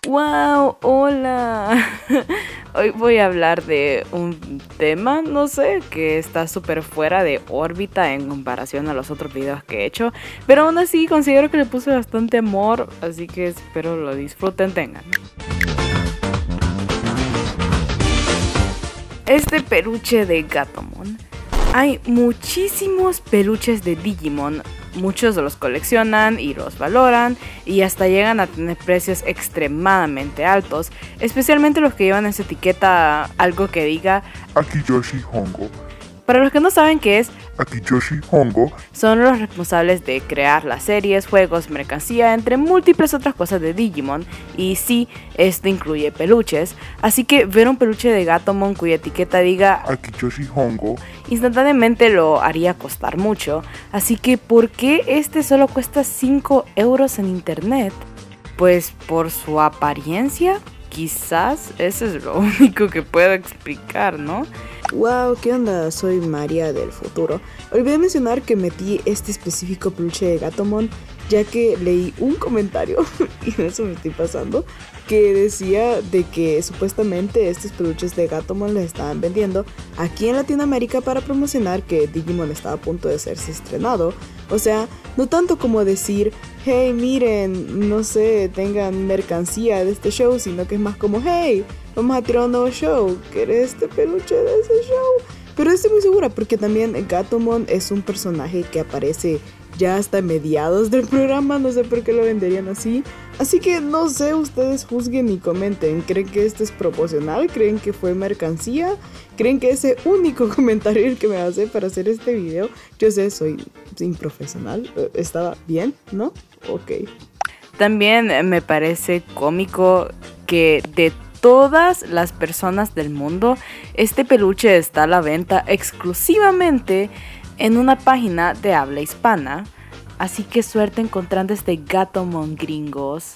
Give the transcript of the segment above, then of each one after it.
¡Wow! ¡Hola! Hoy voy a hablar de un tema, no sé, que está súper fuera de órbita en comparación a los otros videos que he hecho, pero aún así considero que le puse bastante amor, así que espero lo disfruten, tengan. Este peluche de Gatomon. Hay muchísimos peluches de Digimon. Muchos los coleccionan y los valoran y hasta llegan a tener precios extremadamente altos, especialmente los que llevan en su etiqueta algo que diga Akiyoshi Hongo. Para los que no saben qué es, Akiyoshi Hongo son los responsables de crear las series, juegos, mercancía, entre múltiples otras cosas de Digimon, y sí, esto incluye peluches, así que ver un peluche de Gatomon cuya etiqueta diga Akiyoshi Hongo instantáneamente lo haría costar mucho, así que ¿por qué este solo cuesta 5 euros en internet? Pues por su apariencia, quizás eso es lo único que puedo explicar, ¿no? Wow, ¿qué onda? Soy María del futuro. Olvidé mencionar que metí este específico peluche de Gatomon ya que leí un comentario, y de eso me estoy pasando, que decía de que supuestamente estos peluches de Gatomon les estaban vendiendo aquí en Latinoamérica para promocionar que Digimon estaba a punto de serse estrenado. O sea, no tanto como decir, hey, miren, no sé, tengan mercancía de este show, sino que es más como, hey, vamos a tirar un nuevo show, ¿querés este peluche de ese show? Pero estoy muy segura porque también Gatomon es un personaje que aparece ya hasta mediados del programa, no sé por qué lo venderían así. Así que no sé, ustedes juzguen y comenten. ¿Creen que esto es proporcional? ¿Creen que fue mercancía? ¿Creen que ese único comentario el que me hace para hacer este video? Yo sé, soy improfesional. ¿Estaba bien? ¿No? Ok. También me parece cómico que de todas las personas del mundo, este peluche está a la venta exclusivamente en una página de habla hispana. Así que suerte encontrando este Gatomon, gringos.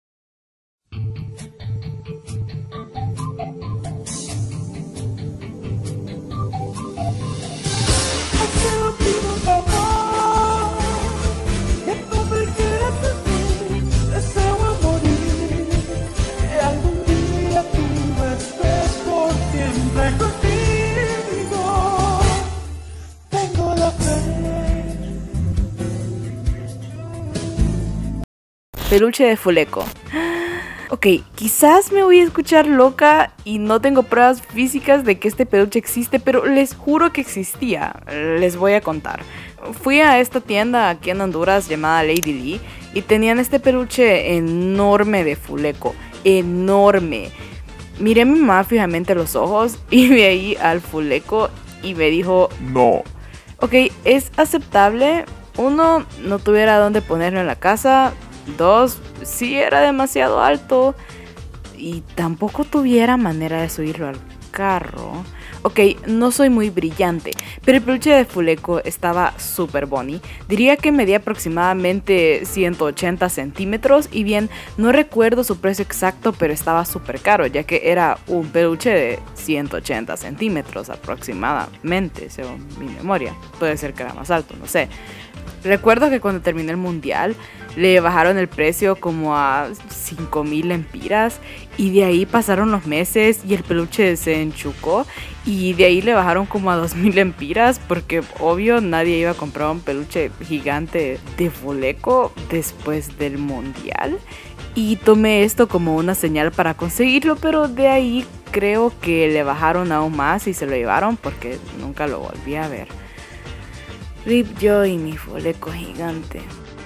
Peluche de Fuleko. Ok, quizás me voy a escuchar loca y no tengo pruebas físicas de que este peluche existe, pero les juro que existía. Les voy a contar. Fui a esta tienda aquí en Honduras llamada Lady Lee y tenían este peluche enorme de Fuleko. Enorme. Miré a mi mamá fijamente a los ojos y vi ahí al Fuleko y me dijo, no. Ok, es aceptable. 1, no tuviera dónde ponerlo en la casa. 2, sí era demasiado alto y tampoco tuviera manera de subirlo al carro. Ok, no soy muy brillante, pero el peluche de Fuleko estaba súper bonny. Diría que medía aproximadamente 180 centímetros y bien, no recuerdo su precio exacto, pero estaba súper caro, ya que era un peluche de 180 centímetros aproximadamente, según mi memoria. Puede ser que era más alto, no sé. Recuerdo que cuando terminé el mundial le bajaron el precio como a 5,000 lempiras y de ahí pasaron los meses y el peluche se enchucó y de ahí le bajaron como a 2,000 lempiras porque obvio nadie iba a comprar un peluche gigante de Fuleko después del mundial. Y tomé esto como una señal para conseguirlo, pero de ahí creo que le bajaron aún más y se lo llevaron porque nunca lo volví a ver. Rip yo y mi Fuleko gigante.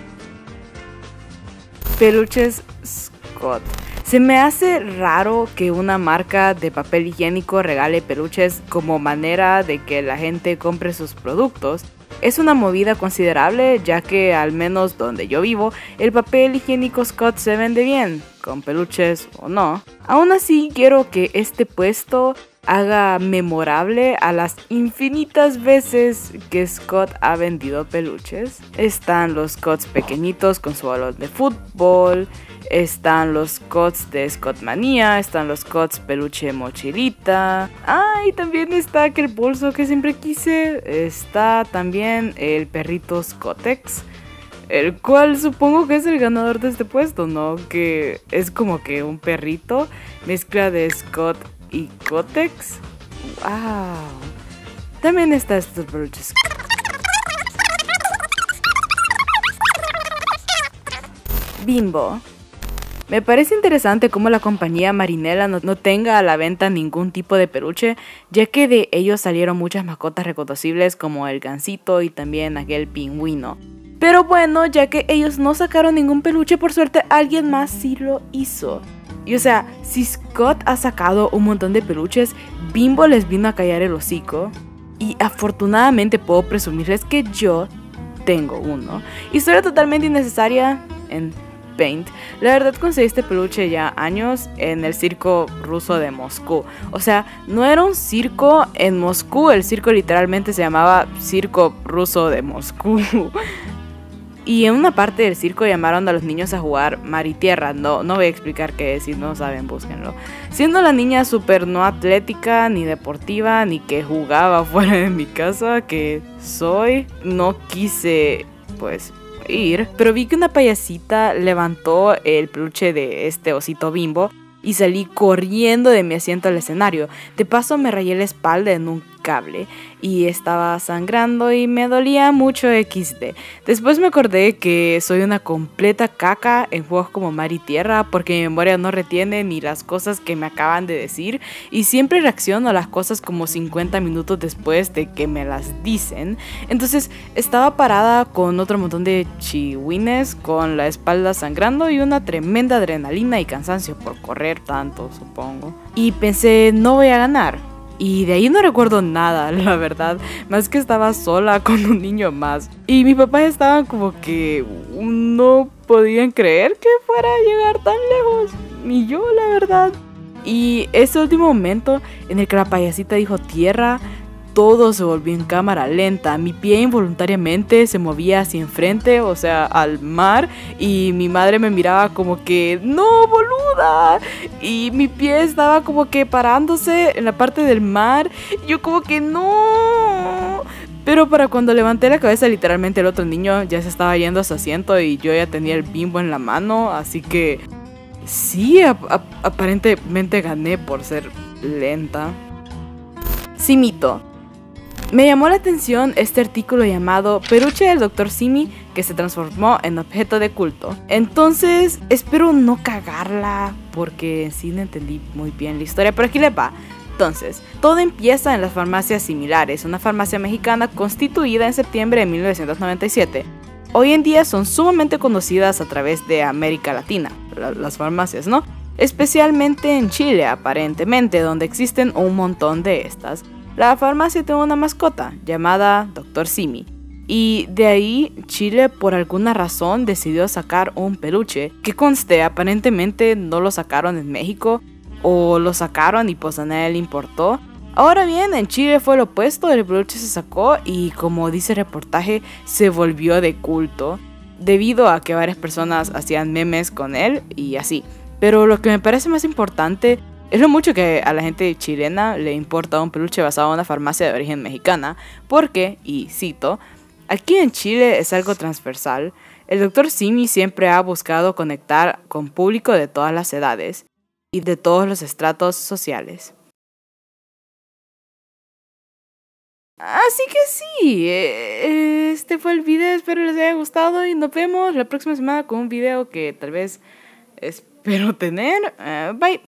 Peluches Scott. Se me hace raro que una marca de papel higiénico regale peluches como manera de que la gente compre sus productos. Es una movida considerable, ya que al menos donde yo vivo, el papel higiénico Scott se vende bien, con peluches o no. Aún así, quiero que este puesto haga memorable a las infinitas veces que Scott ha vendido peluches. Están los Scotts pequeñitos con su balón de fútbol, están los Scotts de Scottmanía, están los Scotts peluche mochilita. Y también está aquel bolso que siempre quise. Está también el perrito Scottex. el cual supongo que es el ganador de este puesto, ¿no? Que es como que un perrito, mezcla de Scott y Kotex. ¡Wow! También está estos peluches. Bimbo. Me parece interesante cómo la compañía Marinela no tenga a la venta ningún tipo de peluche, ya que de ellos salieron muchas mascotas reconocibles como el gansito y también aquel pingüino. Pero bueno, ya que ellos no sacaron ningún peluche, por suerte alguien más sí lo hizo. Y o sea, si Scott ha sacado un montón de peluches, Bimbo les vino a callar el hocico. Y afortunadamente puedo presumirles que yo tengo uno. Historia totalmente innecesaria en Paint. La verdad conseguí este peluche ya años en el circo ruso de Moscú. O sea, no era un circo en Moscú, el circo literalmente se llamaba Circo Ruso de Moscú. Y en una parte del circo llamaron a los niños a jugar mar y tierra. No voy a explicar qué es, si no saben, búsquenlo. Siendo la niña súper no atlética, ni deportiva, ni que jugaba fuera de mi casa, que soy, no quise, pues, ir. Pero vi que una payasita levantó el peluche de este osito Bimbo y salí corriendo de mi asiento al escenario. De paso me rayé la espalda en un cable y estaba sangrando y me dolía mucho XD. Después me acordé que soy una completa caca en juegos como mar y tierra porque mi memoria no retiene ni las cosas que me acaban de decir y siempre reacciono a las cosas como 50 minutos después de que me las dicen. Entonces estaba parada con otro montón de chihuines con la espalda sangrando y una tremenda adrenalina y cansancio por correr tanto, supongo. Y pensé, no voy a ganar. Y de ahí no recuerdo nada, la verdad. Más que estaba sola con un niño más. Y mis papás estaban como que no podían creer que fuera a llegar tan lejos. Ni yo, la verdad. Y ese último momento en el que la payasita dijo tierra, todo se volvió en cámara lenta. Mi pie involuntariamente se movía hacia enfrente, o sea, al mar. Y mi madre me miraba como que, ¡no, boluda! Y mi pie estaba como que parándose en la parte del mar. Y yo como que, ¡no! Pero para cuando levanté la cabeza, literalmente el otro niño ya se estaba yendo a su asiento y yo ya tenía el Bimbo en la mano. Así que sí, aparentemente gané por ser lenta. Simito. Me llamó la atención este artículo llamado Peluche del Dr. Simi que se transformó en objeto de culto. Entonces, espero no cagarla porque sí no entendí muy bien la historia, pero aquí les va. Entonces, todo empieza en las farmacias similares, una farmacia mexicana constituida en septiembre de 1997. Hoy en día son sumamente conocidas a través de América Latina, las farmacias, ¿no? Especialmente en Chile, aparentemente, donde existen un montón de estas. La farmacia tiene una mascota llamada Dr. Simi. Y de ahí Chile por alguna razón decidió sacar un peluche que conste aparentemente no lo sacaron en México o lo sacaron y pues a nadie le importó. Ahora bien, en Chile fue lo opuesto, el peluche se sacó y como dice el reportaje se volvió de culto debido a que varias personas hacían memes con él y así. Pero lo que me parece más importante es lo mucho que a la gente chilena le importa un peluche basado en una farmacia de origen mexicana, porque, y cito, aquí en Chile es algo transversal. El Dr. Simi siempre ha buscado conectar con público de todas las edades y de todos los estratos sociales. Así que sí, este fue el video, espero les haya gustado y nos vemos la próxima semana con un video que tal vez espero tener. Bye.